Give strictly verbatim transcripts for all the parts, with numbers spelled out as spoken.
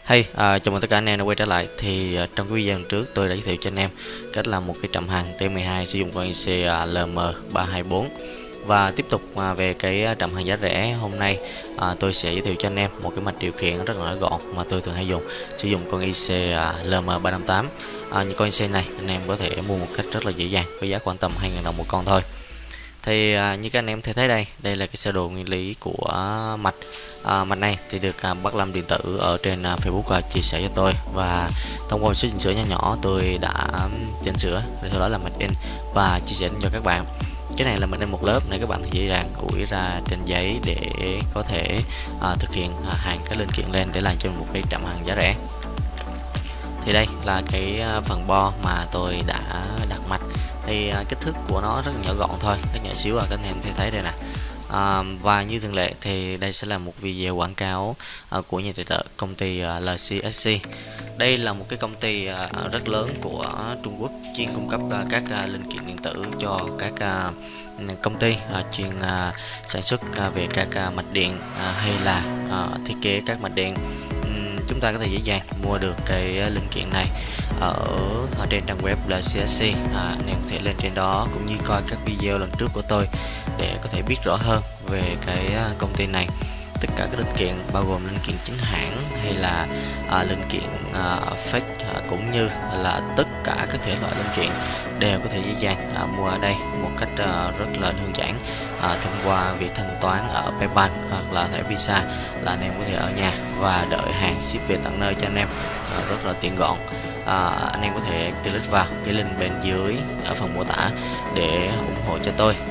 Hey, à, chào mừng tất cả anh em đã quay trở lại. Thì à, trong cái video lần trước tôi đã giới thiệu cho anh em cách làm một cái trạm hàng T mười hai sử dụng con i xê à, L M ba hai bốn. Và tiếp tục à, về cái à, trạm hàng giá rẻ hôm nay, à, tôi sẽ giới thiệu cho anh em một cái mạch điều khiển rất là gọn mà tôi thường hay dùng, sử dụng con i xê à, L M ba năm tám. À, những con i xê này anh em có thể mua một cách rất là dễ dàng với giá khoảng tầm hai nghìn đồng một con thôi. Thì à, như các anh em thể thấy đây, đây là cái sơ đồ nguyên lý của mạch. À, mạch này thì được à, bác Lâm điện tử ở trên à, Facebook à, chia sẻ cho tôi, và thông qua một số chỉnh sửa nhỏ nhỏ tôi đã chỉnh sửa để sau đó là mạch in và chia sẻ cho các bạn. Cái này là mình in một lớp này, các bạn thì dễ dàng ủi ra trên giấy để có thể à, thực hiện à, hàng các linh kiện lên để làm cho một cái trạm hàng giá rẻ. Thì đây là cái phần bo mà tôi đã đặt mạch. Thì kích thước của nó rất nhỏ gọn thôi, rất nhỏ xíu, à các anh em thấy thấy đây nè. À, và như thường lệ thì đây sẽ là một video quảng cáo à, của nhà tài trợ công ty à, L C S C. Đây là một cái công ty à, rất lớn của Trung Quốc, chuyên cung cấp à, các à, linh kiện điện tử cho các à, công ty à, chuyên à, sản xuất à, về các à, mạch điện à, hay là à, thiết kế các mạch điện. Chúng ta có thể dễ dàng mua được cái linh kiện này ở, ở trên trang web L C S C. À, anh em có thể lên trên đó cũng như coi các video lần trước của tôi để có thể biết rõ hơn về cái công ty này. Tất cả các linh kiện bao gồm linh kiện chính hãng hay là à, linh kiện à, fake, à, cũng như là tất cả các thể loại linh kiện đều có thể dễ dàng à, mua ở đây một cách à, rất là đơn giản, à, thông qua việc thanh toán ở PayPal hoặc là thẻ Visa, là anh em có thể ở nhà và đợi hàng ship về tận nơi cho anh em à, rất là tiện gọn. À, anh em có thể click vào cái link bên dưới ở phần mô tả để ủng hộ cho tôi.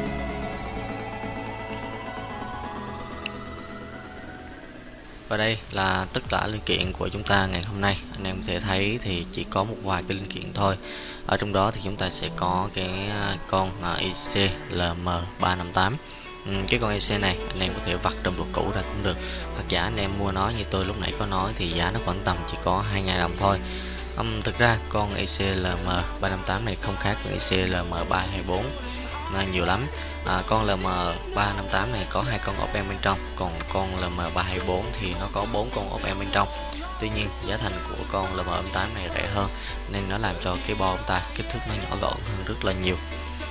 Và đây là tất cả linh kiện của chúng ta ngày hôm nay. Anh em có thể thấy thì chỉ có một vài cái linh kiện thôi. Ở trong đó thì chúng ta sẽ có cái con i xê L M ba năm tám. Cái con i xê này anh em có thể vặt trong đồ cũ ra cũng được, hoặc giả anh em mua nó như tôi lúc nãy có nói thì giá nó khoảng tầm chỉ có hai nghìn đồng thôi. Um, thực ra con i xê L M ba năm tám này không khác con i xê L M ba hai bốn nhiều lắm. À, con L M ba năm tám này có hai con ốp em bên trong, còn con L M ba hai bốn thì nó có bốn con ốp em bên trong. Tuy nhiên giá thành của con L M ba tám này rẻ hơn nên nó làm cho cái bo chúng ta kích thước nó nhỏ gọn hơn rất là nhiều.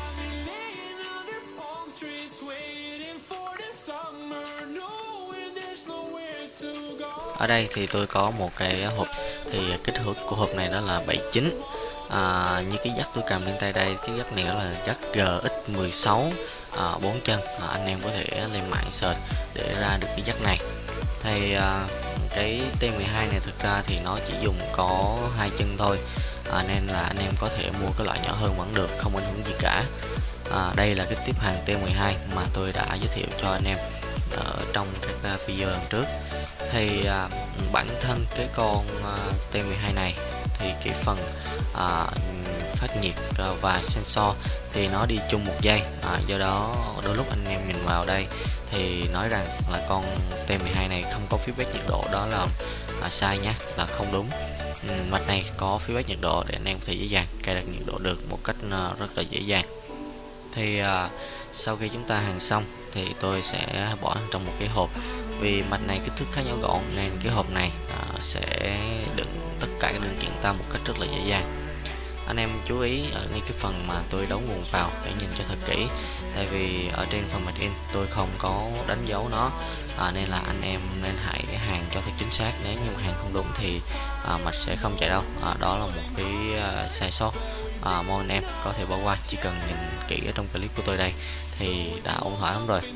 Ở đây thì tôi có một cái hộp, thì kích thước của hộp này đó là bảy chín. À, như cái dắt tôi cầm lên tay đây, cái dắt này đó là dắt G X mười sáu à, bốn chân. À, anh em có thể lên mạng search để ra được cái dắt này. Thì à, cái T mười hai này thực ra thì nó chỉ dùng có hai chân thôi, à, nên là anh em có thể mua cái loại nhỏ hơn vẫn được, không ảnh hưởng gì cả. À, đây là cái tiếp hàng T mười hai mà tôi đã giới thiệu cho anh em ở trong các video lần trước. Thì à, bản thân cái con à, T mười hai này thì cái phần à, phát nhiệt à, và sensor thì nó đi chung một dây, à, do đó đôi lúc anh em nhìn vào đây thì nói rằng là con T mười hai này không có feedback nhiệt độ, đó là à, sai nhé, là không đúng. Ừ, mạch này có feedback nhiệt độ để anh em có thể dễ dàng cài đặt nhiệt độ được một cách à, rất là dễ dàng. Thì à, sau khi chúng ta hàng xong thì tôi sẽ bỏ trong một cái hộp. Vì mạch này kích thước khá nhỏ gọn nên cái hộp này à, sẽ đựng tất cả các linh kiện ta một cách rất là dễ dàng. Anh em chú ý ở ngay cái phần mà tôi đấu nguồn vào để nhìn cho thật kỹ, tại vì ở trên phần mạch in tôi không có đánh dấu nó, à, nên là anh em nên hãy hàng cho thật chính xác. Nếu như mà hàng không đúng thì à, mạch sẽ không chạy đâu, à, đó là một cái à, sai sót. À, mong anh em có thể bỏ qua, chỉ cần nhìn kỹ ở trong clip của tôi đây thì đã ổn thỏa lắm rồi.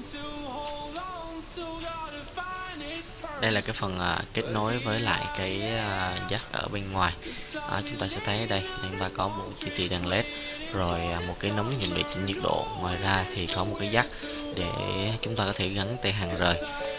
Đây là cái phần à, kết nối với lại cái à, jack ở bên ngoài. À, chúng ta sẽ thấy ở đây chúng ta có một chi tiết đèn led, rồi à, một cái nấm dùng để chỉnh nhiệt độ. Ngoài ra thì có một cái jack để chúng ta có thể gắn tay hàng rời.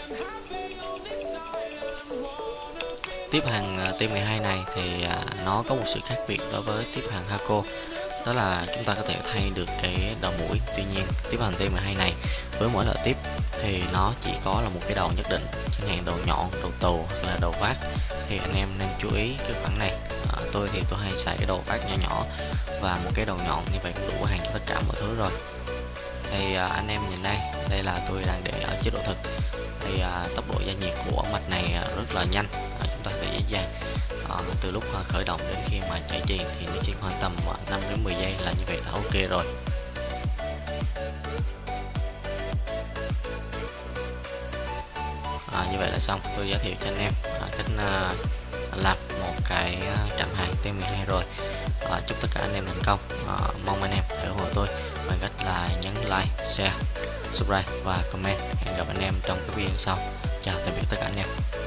Tiếp hàng T mười hai này thì à, nó có một sự khác biệt đối với tiếp hàng Haco, đó là chúng ta có thể thay được cái đầu mũi. Tuy nhiên tiếp hàng T mười hai này với mỗi loại tiếp thì nó chỉ có là một cái đầu nhất định, chẳng hạn đầu nhọn, đầu tù hoặc là đầu vát. Thì anh em nên chú ý cái khoản này. À, tôi thì tôi hay xài cái đầu vát nhỏ nhỏ và một cái đầu nhọn, như vậy cũng đủ hàng cho tất cả mọi thứ rồi. Thì à, anh em nhìn đây, đây là tôi đang để ở chế độ thực. Thì à, tốc độ gia nhiệt của mạch này rất là nhanh, à, chúng ta có thể dễ dài. À, từ lúc à, khởi động đến khi mà chạy chuyền thì nó chỉ khoảng tầm à, năm đến mười giây là như vậy là ok rồi. À, như vậy là xong, tôi giới thiệu cho anh em à, cách à, làm một cái à, trạm hàng T mười hai rồi. À, chúc tất cả anh em thành công. À, mong anh em ủng hộ tôi bằng cách là nhấn like, share, subscribe và comment. Hẹn gặp anh em trong cái video sau. Chào tạm biệt tất cả anh em.